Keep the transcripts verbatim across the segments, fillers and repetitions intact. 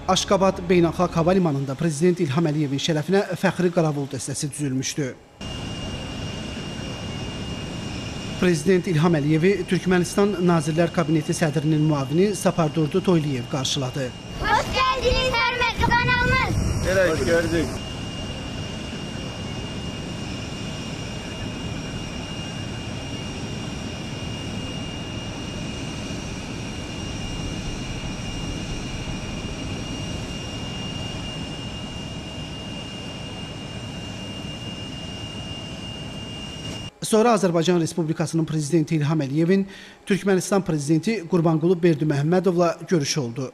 Aşqabad Beynəlxalq Hava Limanında Prezident İlham Əliyevin şərəfinə fəxri qaravul dəstəsi düzülmüşdü. Prezident İlham Əliyevi Türkmenistan Nazirlər Kabineti sədrinin müavini Sapardurdu Toyliyev qarşıladı. Hoş geldiniz hörmətli qonağımız. Hoş gördük. Sonra Azərbaycan Respublikasının Prezidenti İlham Əliyevin Türkmenistan Prezidenti Qurbanqulu Berdiməhəmmədovla görüşü oldu.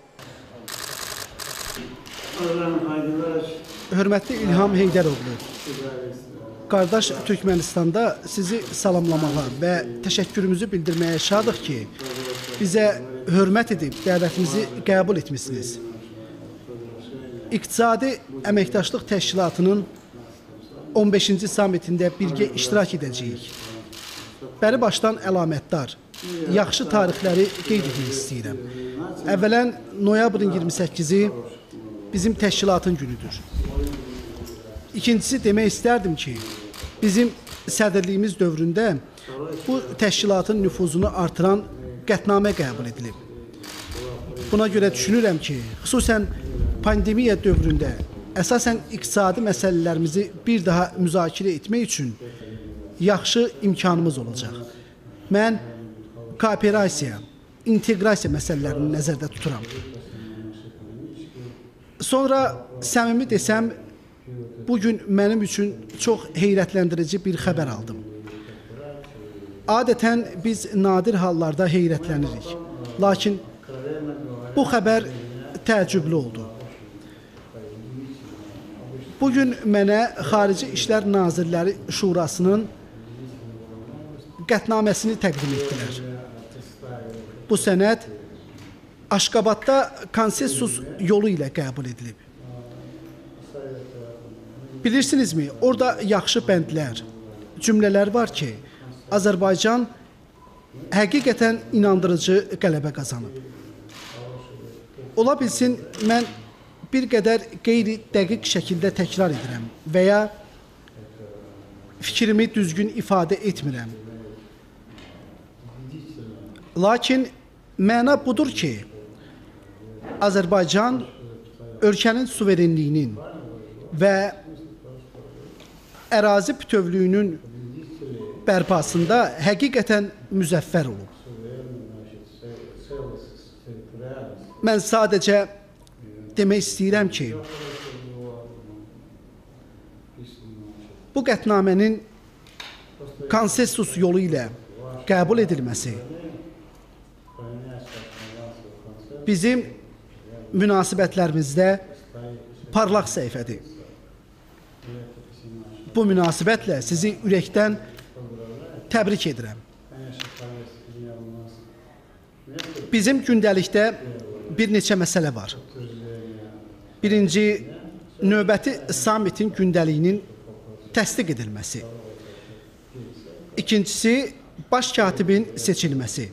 Hörmətli İlham Heydəroğlu, qardaş Türkmenistanda sizi salamlamağa və təşəkkürümüzü bildirməyə şadıq ki, bizə hörmət edib dəvətimizi qəbul etmişsiniz. İqtisadi Əməkdaşlıq Təşkilatının on beşinci sammitində birgə iştirak edəcəyik. Bəri başdan əlamətdar, yaxşı tarixləri qeyd etmək istəyirəm. Əvvələn, noyabrın iyirmi səkkizi bizim təşkilatın günüdür. İkincisi, demək istərdim ki, bizim sədrliyimiz dövründə bu təşkilatın nüfuzunu artıran qətnamə qəbul edilib. Buna görə düşünürəm ki, xüsusən pandemiya dövründə əsasən iqtisadi məsələlərimizi bir daha müzakirə etmək üçün yaxşı imkanımız olacaq. Mən kooperasiya, inteqrasiya məsələlərini nəzərdə tuturam. Sonra səmimi desəm, bugün mənim üçün çox heyrətləndirici bir xəbər aldım. Adətən biz nadir hallarda heyrətlənirik. Lakin bu xəbər təəccüblü oldu. Bugün mənə Xarici İşlər Nazirləri Şurasının qətnaməsini təqdim etdilər. Bu sənəd Aşqabadda konsensus yolu ilə qəbul edilib. Bilirsinizmi, orada yaxşı bəndlər, cümlələr var ki, Azərbaycan həqiqətən inandırıcı qələbə qazanıb. Ola bilsin, mən bir qədər qeyri-dəqiq şəkildə təkrar edirəm və ya fikrimi düzgün ifadə etmirəm. Lakin məna budur ki, Azərbaycan ölkənin suverenliyinin və ərazi bütövlüyünün bərpasında həqiqətən müzəffər olub. Mən sadəcə demək istəyirəm ki, bu qətnamənin konsensus yolu ilə qəbul edilməsi bizim münasibətlərimizdə parlaq səhifədir. Bu münasibətlə sizi ürəkdən təbrik edirəm. Bizim gündəlikdə bir neçə məsələ var. Birinci, növbəti sammitin gündəliyinin təsdiq edilməsi. İkincisi, baş katibin seçilməsi.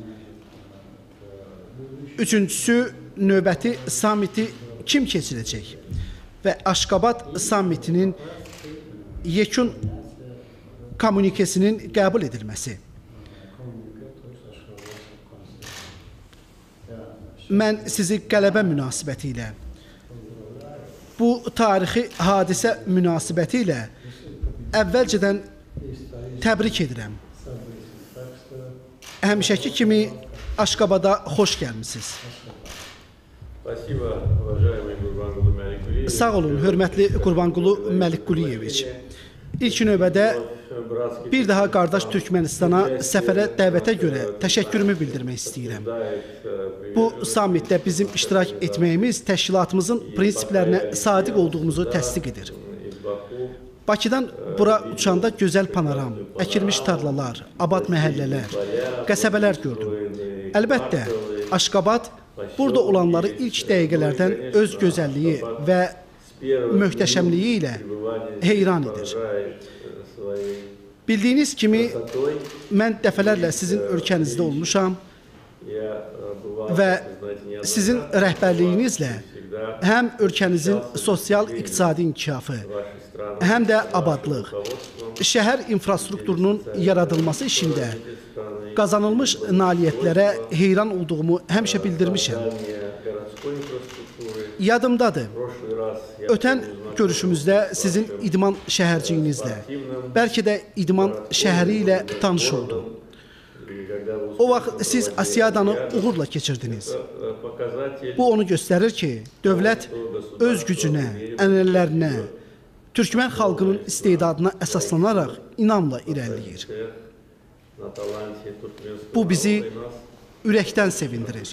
Üçüncüsü, növbəti sammiti kim keçirəcək? Və Aşqabad sammitinin yekun kommunikesinin qəbul edilməsi. Mən sizi qələbə münasibəti ilə, bu tarixi hadisə münasibəti ilə əvvəlcədən təbrik edirəm. Həmişəki kimi Aşqabada xoş gəlmişsiniz. Sağ olun, hörmətli Qurbanqulu Məlikquliyeviç. İlk növbədə bir daha qardaş Türkmenistana səfərə dəvətə görə təşəkkürümü bildirmək istəyirəm. Bu sammitdə bizim iştirak etməyimiz təşkilatımızın prinsiplərinə sadiq olduğumuzu təsdiq edir. Bakıdan bura uçanda gözəl panoram, əkilmiş tarlalar, abad məhəllələr, qəsəbələr gördüm. Əlbəttə, Aşqabad burada olanları ilk dəqiqələrdən öz gözəlliyi və möhtəşəmliyi ilə heyran edir. Bildiyiniz kimi, mən dəfələrlə sizin ölkənizdə olmuşam və sizin rəhbərliyinizlə həm ölkənizin sosial-iqtisadi inkişafı, həm də abadlıq, şəhər infrastrukturunun yaradılması işində qazanılmış nailiyyətlərə heyran olduğumu həmişə bildirmişəm. Yadımdadır, ötən görüşümüzdə sizin İdman şəhərciyinizlə, bəlkə də İdman şəhəri ilə tanış oldum. O vaxt siz Asiyadanı uğurla keçirdiniz. Bu onu göstərir ki, dövlət öz gücünə, ənənələrinə, Türkmən xalqının istedadına əsaslanaraq inamla irəliləyir. Bu bizi ürəkdən sevindirir.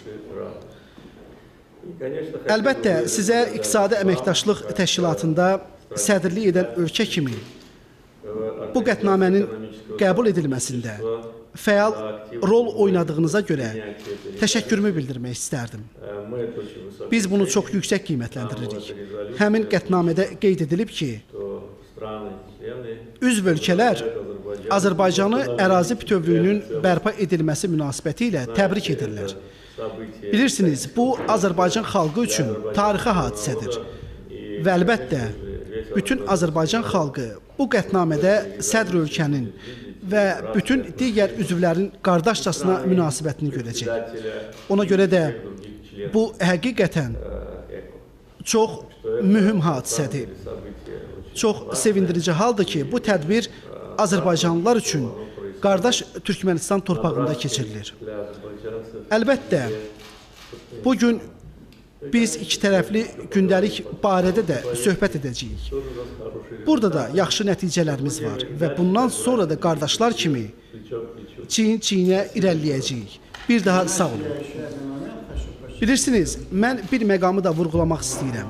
Əlbəttə, sizə İqtisadi Əməkdaşlıq Təşkilatında sədrlik edən ölkə kimi bu qətnamənin qəbul edilməsində fəal rol oynadığınıza görə təşəkkürümü bildirmək istərdim. Biz bunu çox yüksək qiymətləndiririk. Həmin qətnamədə qeyd edilib ki, üzv ölkələr Azərbaycanı ərazi bütövlüyünün bərpa edilməsi münasibəti ilə təbrik edirlər. Bilirsiniz, bu Azərbaycan xalqı üçün tarixi hadisədir və əlbəttə, bütün Azərbaycan xalqı bu qətnamədə sədr ölkənin və bütün digər üzvlərin qardaşcasına münasibətini görəcək. Ona görə də bu həqiqətən çox mühüm hadisədir. Çox sevindirici haldır ki, bu tədbir Azərbaycanlılar üçün qardaş Türkmənistan torpağında keçirilir. Əlbəttə, bugün biz iki tərəfli gündəlik barədə də söhbət edəcəyik. Burada da yaxşı nəticələrimiz var və bundan sonra da qardaşlar kimi çiyin-çiyinə irəliləyəcəyik. Bir daha sağ olun. Bilirsiniz, mən bir məqamı da vurğulamaq istəyirəm.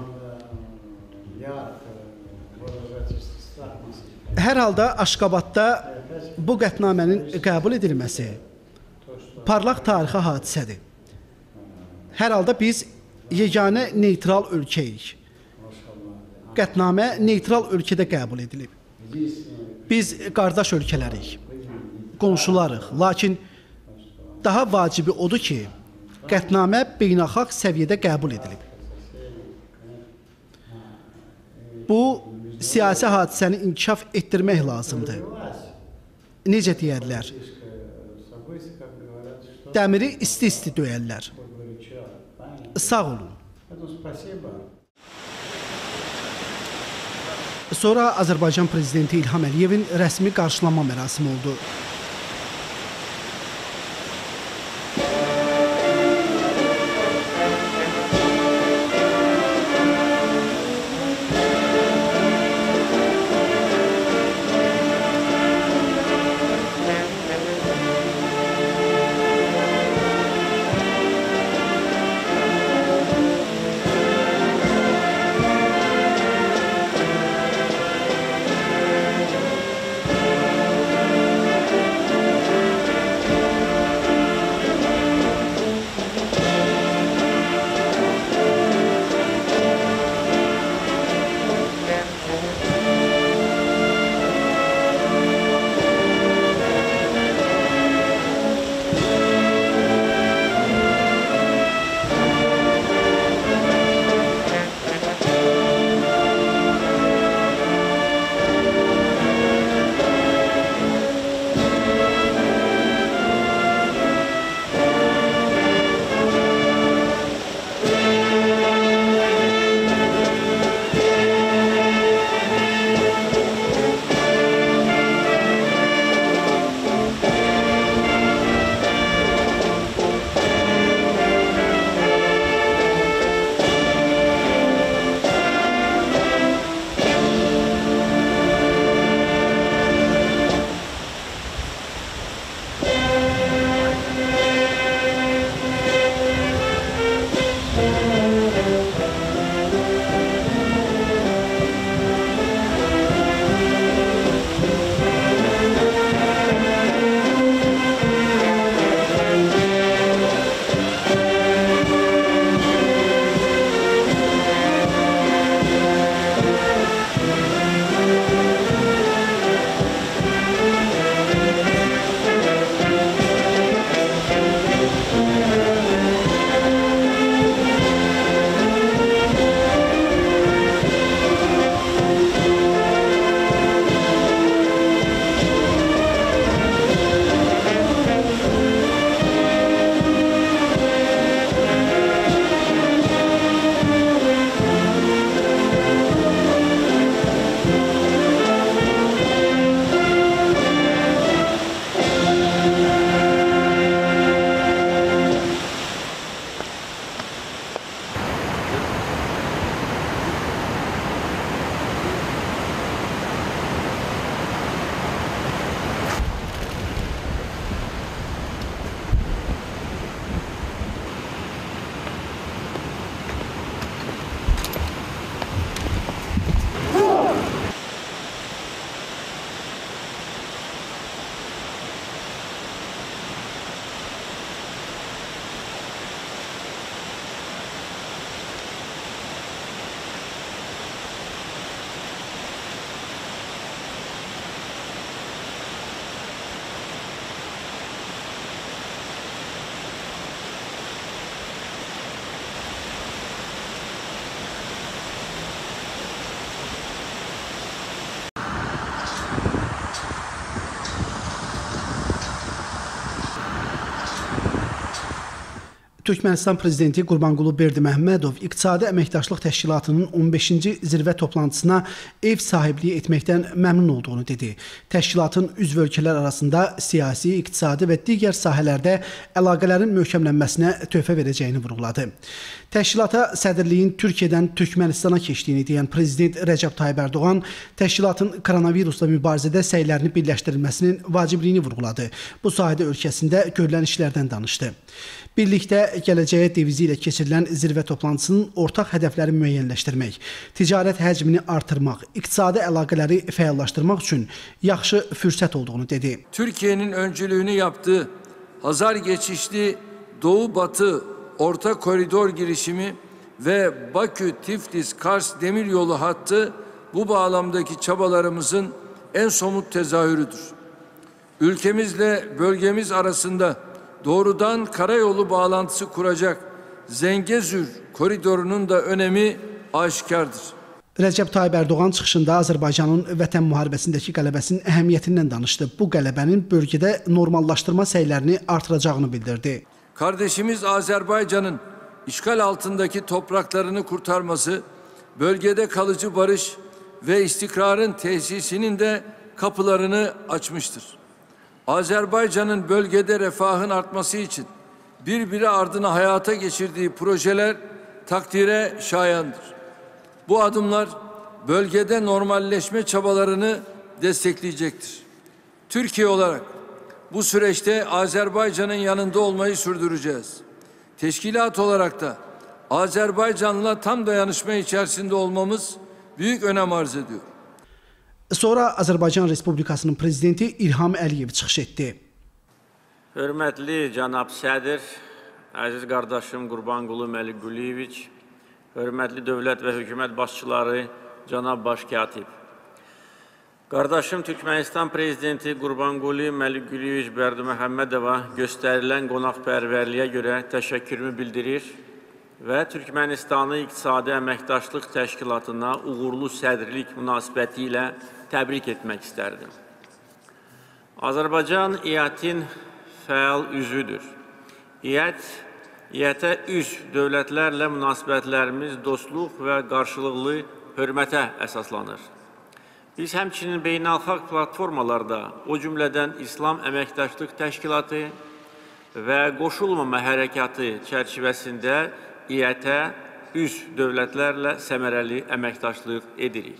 Hər halda Aşqabadda bu qətnamənin qəbul edilməsi parlaq tarixi hadisədir. Hər halda biz yeganə neytral ölkəyik. Qətnamə neytral ölkədə qəbul edilib. Biz qardaş ölkələrik, qonşularıq. Lakin daha vacibi odur ki, qətnamə beynəlxalq səviyyədə qəbul edilib. Bu, siyasi hadisəni inkişaf etdirmək lazımdır. Necə deyərlər? Dəmiri isti-isti döyərlər. Sağ olun. Sonra Azərbaycan Prezidenti İlham Əliyevin rəsmi qarşılanma mərasimi oldu. Türkmenistan prezidenti Qurbanqulu Berdiməhəmmədov İqtisadi Əməkdaşlıq Təşkilatının on beşinci zirvə toplantısına ev sahibliyi etməkdən məmnun olduğunu dedi. Təşkilatın üzv ölkələr arasında siyasi, iqtisadi və digər sahələrdə əlaqələrin möhkəmlənməsinə töhfə verəcəyini vurğuladı. Təşkilata sədrliyin Türkiyədən Türkmenistana keçdiyini deyən Prezident Rəcəb Tayyib Ərdoğan, təşkilatın koronavirusla mübarizədə səylərini birləşdirilməsinin vacibliyini vurğuladı. Bu sahədə ölkəsində görülən işlərdən danışdı. Birlikdə gələcəyə devizi ilə keçirilən zirvə toplantısının ortaq hədəfləri müəyyənləşdirmək, ticarət həcmini artırmaq, iqtisadi əlaqələri fəallaşdırmaq üçün yaxşı fürsət olduğunu dedi. Türkiye'nin öncülüğünü yaptığı Hazar geçişli Doğu-Batı Orta Koridor girişimi ve Bakü-Tiflis-Kars demiryolu hattı bu bağlamdaki çabalarımızın en somut tezahürüdür. Ülkemizle bölgemiz arasında doğrudan karayolu bağlantısı kuracak Zengezur koridorunun da önemi aşikardır. Rəcəb Tayyib Ərdoğan çıxışında Azərbaycanın vətən müharibəsindəki qələbəsinin əhəmiyyətindən danışdı. Bu qələbənin bölgədə normallaşdırma səylərini artıracağını bildirdi. Kardeşimiz Azerbaycan'ın işgal altındaki topraklarını kurtarması, bölgede kalıcı barış ve istikrarın tesisinin de kapılarını açmıştır. Azerbaycan'ın bölgede refahın artması için birbiri ardına hayata geçirdiği projeler takdire şayandır. Bu adımlar bölgede normalleşme çabalarını destekleyecektir. Türkiye olarak bu süreçte Azerbaycan'ın yanında olmayı sürdüreceğiz. Teşkilat olarak da Azerbaycan'la tam dayanışma içerisinde olmamız büyük önem arz ediyor. Sonra Azərbaycan Respublikasının prezidenti İlham Əliyev çıxış etdi. Hörmətli cənab sədr, əziz qardaşım Qurbanqulu Məlikquliyeviç, hörmətli dövlət və hökumət başçıları, cənab baş katib. Qardaşım Türkmenistan prezidenti Qurbanqulu Məlikquliyeviç Berdiməhəmmədova göstərilən qonaqpərvərliyə görə təşəkkürümü bildirir və Türkmenistanı İqtisadi Əməkdaşlıq Təşkilatına uğurlu sədrlik münasibəti ilə təbrik etmək istərdim. Azərbaycan İƏT-in fəal üzvüdür. İƏT, İƏT-ə üzv dövlətlərlə münasibətlərimiz dostluq və qarşılıqlı hörmətə əsaslanır. Biz həmçinin beynəlxalq platformalarda, o cümlədən İslam Əməkdaşlıq Təşkilatı və Qoşulmama Hərəkatı çərçivəsində İƏT-ə üzv dövlətlərlə səmərəli əməkdaşlıq edirik.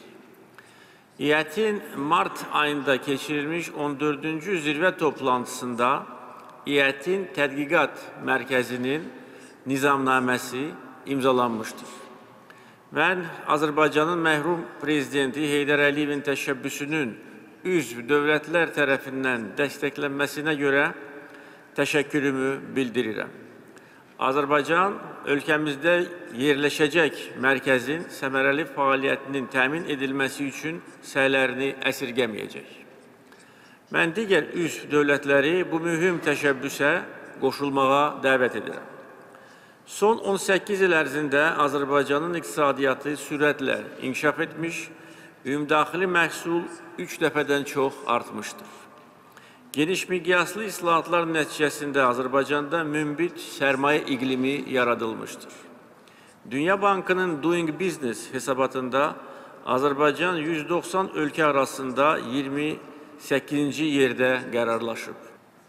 İƏT-in mart ayında keçirilmiş on dördüncü zirvə toplantısında İƏT-in tədqiqat mərkəzinin nizamnaməsi imzalanmışdır. Mən Azərbaycanın məhrum prezidenti Heydər Əliyevin təşəbbüsünün üzv dövlətlər tərəfindən dəstəklənməsinə görə təşəkkürümü bildirirəm. Azərbaycan ölkəmizdə yerləşəcək mərkəzin səmərəli fəaliyyətinin təmin edilməsi üçün səylərini əsirgəməyəcək. Mən digər üzv dövlətləri bu mühüm təşəbbüsə qoşulmağa dəvət edirəm. Son on səkkiz il ərzində Azərbaycanın iqtisadiyyatı sürətlə inkişaf etmiş, ümumdaxili məhsul üç dəfədən çox artmışdır. Geniş miqyaslı islahatlar nəticəsində Azərbaycanda münbit sərmayə iqlimi yaradılmışdır. Dünya Bankının Doing Business hesabatında Azərbaycan yüz doxsan ölkə arasında iyirmi səkkizinci yerdə qərarlaşıb.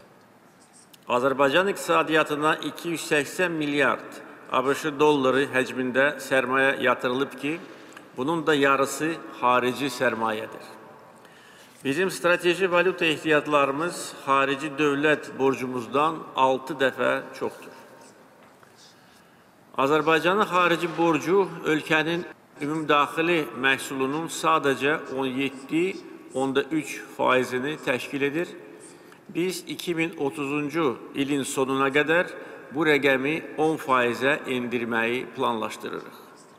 Azərbaycan iqtisadiyyatına iki yüz səksən milyard ABŞ dolları həcmində sərmayə yatırılıb ki, bunun da yarısı xarici sərmayədir. Bizim strateji valyuta ehtiyatlarımız xarici dövlət borcumuzdan altı dəfə çoxdur. Azərbaycanın xarici borcu ölkənin ümumdaxili məhsulunun sadəcə on yeddi nöqtə üç faizini təşkil edir. Biz iki min otuzuncu ilin sonuna qədər bu rəqəmi on faizə endirməyi planlaşdırırıq.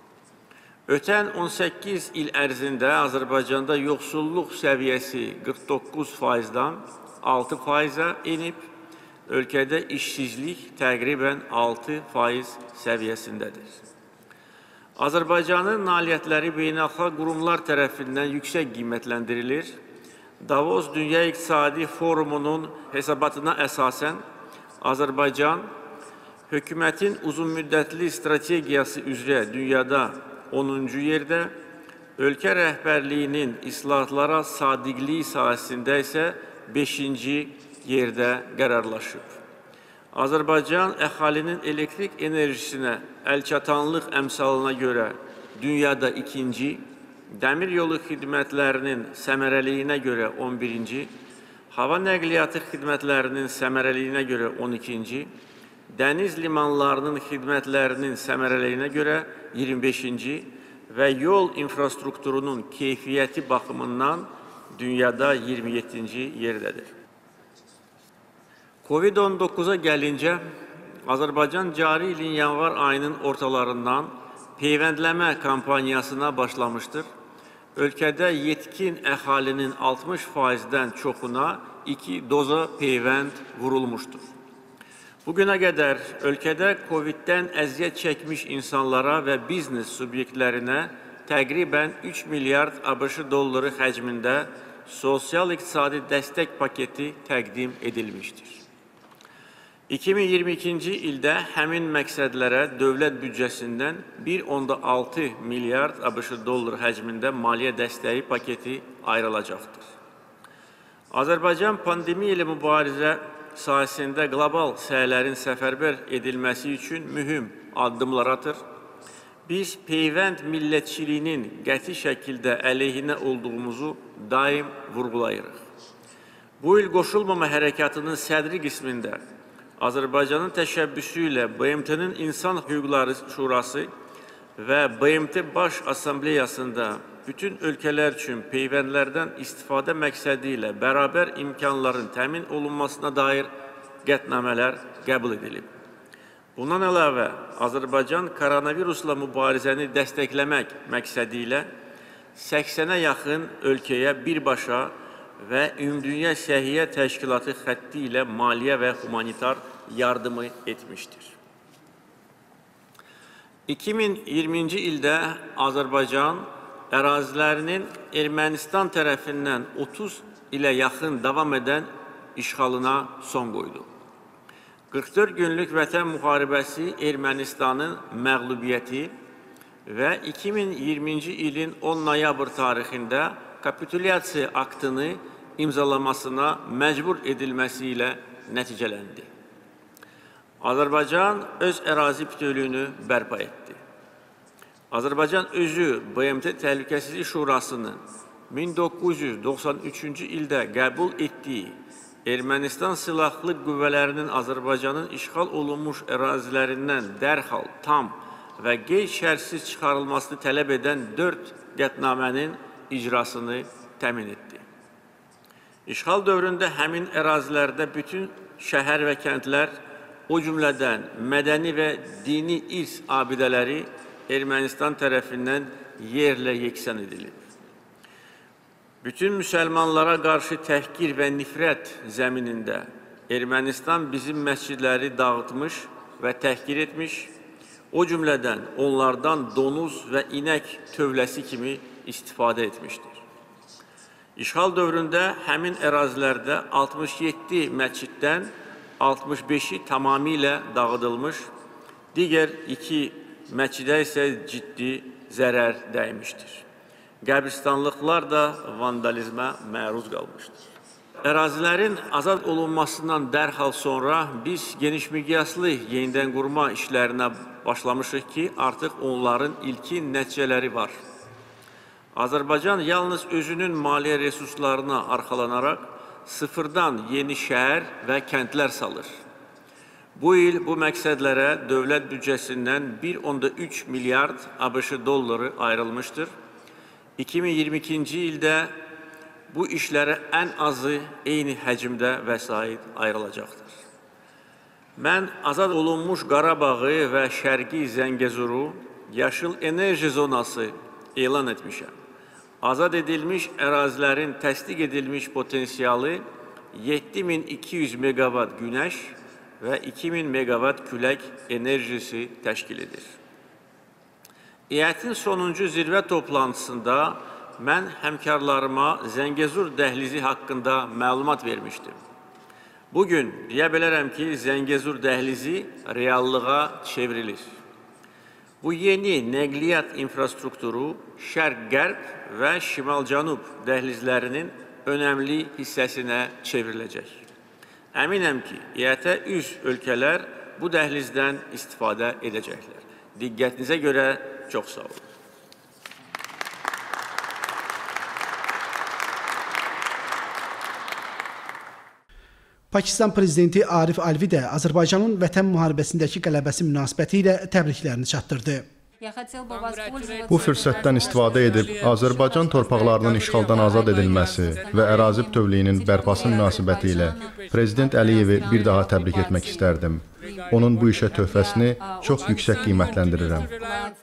Ötən on səkkiz il ərzində Azərbaycanda yoxsulluq səviyyəsi qırx doqquz faizdən altı faizə enib, ölkədə işsizlik təqribən altı faiz səviyyəsindədir. Azərbaycanın nailiyyətləri beynəlxalq qurumlar tərəfindən yüksək qiymətləndirilir. Davos Dünya İqtisadi Forumunun hesabatına əsasən Azərbaycan hökumətin uzunmüddətli strategiyası üzrə dünyada onuncu yerdə, ölkə rəhbərliyinin islahatlara sadiqliyi sahəsində isə beşinci yerdə qərarlaşıb. Azərbaycan əhalinin elektrik enerjisinə əlçatanlıq əmsalına görə dünyada ikinci, dəmir yolu xidmətlərinin səmərəliyinə görə on birinci, hava nəqliyyatı xidmətlərinin səmərəliyinə görə on ikinci, dəniz limanlarının xidmətlərinin səmərəliyinə görə iyirmi beşinci və yol infrastrukturunun keyfiyyəti baxımından dünyada iyirmi yeddinci yerdədir. Covid on doqquza gəlincə, Azərbaycan cari ilin yanvar ayının ortalarından peyvəndləmə kampaniyasına başlamışdır. Ölkədə yetkin əhalinin altmış faizdən çoxuna iki doza peyvənd vurulmuşdur. Bugünə qədər ölkədə Coviddən əziyyət çəkmiş insanlara və biznes subyektlərinə təqribən üç milyard ABŞ dolları həcmində sosial-iqtisadi dəstək paketi təqdim edilmişdir. iki min iyirmi ikinci ildə həmin məqsədlərə dövlət büdcəsindən bir nöqtə altı milyard ABŞ dolları həcmində maliyyə dəstəyi paketi ayrılacaqdır. Azərbaycan pandemiya ilə mübarizə sahəsində qlobal səylərin səfərbər edilməsi üçün mühüm addımlar atır. Biz peyvənd millətçiliyinin qəti şəkildə əleyhinə olduğumuzu daim vurğulayırıq. Bu il qoşulmama hərəkatının sədri qismində Azərbaycanın təşəbbüsü ilə B M T-nin İnsan Hüquqları Şurası və B M T Baş Assambleyasında bütün ölkələr üçün peyvəndlərdən istifadə məqsədi ilə bərabər imkanların təmin olunmasına dair qətnamələr qəbul edilib. Bundan əlavə, Azərbaycan koronavirusla mübarizəni dəstəkləmək məqsədi ilə səksənə yaxın ölkəyə birbaşa və Ümumdünya Səhiyyə Təşkilatı xətti ilə maliyyə və humanitar yardımı etmişdir. iki min iyirminci ildə Azərbaycan ərazilərinin Ermənistan tərəfindən otuz ilə yaxın davam edən işğalına son qoydu. qırx dörd günlük vətən müharibəsi Ermənistanın məğlubiyyəti və iki min iyirminci ilin on noyabr tarixində kapitulyasiya aktını imzalamasına məcbur edilməsi ilə nəticələndi. Azərbaycan öz ərazi bütövlüyünü bərpa etdi. Azərbaycan özü B M T Təhlükəsizlik Şurasının min doqquz yüz doxsan üçüncü ildə qəbul etdiyi Ermənistan silahlı qüvvələrinin Azərbaycanın işğal olunmuş ərazilərindən dərhal, tam və qeyd-şərtsiz çıxarılmasını tələb edən dörd qətnamənin icrasını təmin etdi. İşğal dövründə həmin ərazilərdə bütün şəhər və kəndlər, o cümlədən mədəni və dini irs abidələri Ermənistan tərəfindən yerlə yeksan edilib. Bütün müsəlmanlara qarşı təhqir və nifrət zəminində Ermənistan bizim məscidləri dağıtmış və təhqir etmiş, o cümlədən onlardan donuz və inək tövləsi kimi istifadə etmişdir. İşğal dövründə həmin ərazilərdə altmış yeddi məsciddən altmış beşi tamamilə dağıdılmış, digər iki məscidə isə ciddi zərər dəymişdir. Qəbristanlıqlar da vandalizmə məruz qalmışdır. Ərazilərin azad olunmasından dərhal sonra biz geniş miqyaslı yenidən qurma işlərinə başlamışıq ki, artıq onların ilkin nəticələri var. Azərbaycan yalnız özünün maliyyə resurslarına arxalanaraq sıfırdan yeni şəhər və kəndlər salır. Bu il bu məqsədlərə dövlət büdcəsindən bir nöqtə üç milyard ABŞ dolları ayrılmışdır. iki min iyirmi ikinci ildə bu işlərə ən azı eyni həcmdə vəsait ayrılacaqdır. Mən azad olunmuş Qarabağı və Şərqi Zəngəzuru yaşıl enerji zonası elan etmişəm. Azad edilmiş ərazilərin təsdiq edilmiş potensialı yeddi min iki yüz meqavat günəş və iki min meqavat külək enerjisi təşkil edir. İyyətin sonuncu zirvə toplantısında mən həmkarlarıma Zəngəzur dəhlizi haqqında məlumat vermişdim. Bugün deyə bilərəm ki, Zəngəzur dəhlizi reallığa çevrilir. Bu yeni nəqliyyat infrastrukturu şərq-qərb və şimal-cənub dəhlizlərinin önəmli hissəsinə çevriləcək. Əminəm ki, İƏT-ə üzv ölkələr bu dəhlizdən istifadə edəcəklər. Diqqətinizə görə çox sağ olun. Pakistan prezidenti Arif Alvi də Azərbaycanın vətən müharibəsindəki qələbəsi münasibəti ilə təbriklərini çatdırdı. Bu fürsətdən istifadə edib Azərbaycan torpaqlarının işğaldan azad edilməsi və ərazi bütövlüyünün bərpası münasibəti ilə Prezident Əliyevi bir daha təbrik etmək istərdim. Onun bu işə töhfəsini çox yüksək qiymətləndirirəm.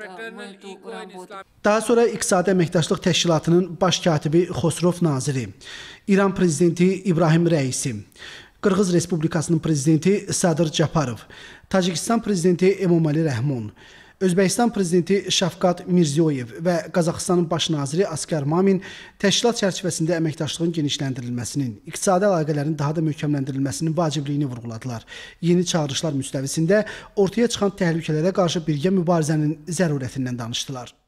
Daha sonra İqtisadi Əməkdaşlıq Təşkilatının baş katibi Xosrov Naziri, İran prezidenti İbrahim Rəisi, Qırğız Respublikasının prezidenti Sadır Japarov, Tacikistan prezidenti Emomali Rəhmon, Özbəkistan prezidenti Şafqat Mirziyoyev və Qazaxıstanın baş naziri Askar Mamin təşkilat çərçivəsində əməkdaşlığın genişləndirilməsinin, iqtisadi əlaqələrin daha da möhkəmləndirilməsinin vacibliyini vurğuladılar. Yeni çağırışlar müstəvisində ortaya çıxan təhlükələrə qarşı birgə mübarizənin zərurətindən danışdılar.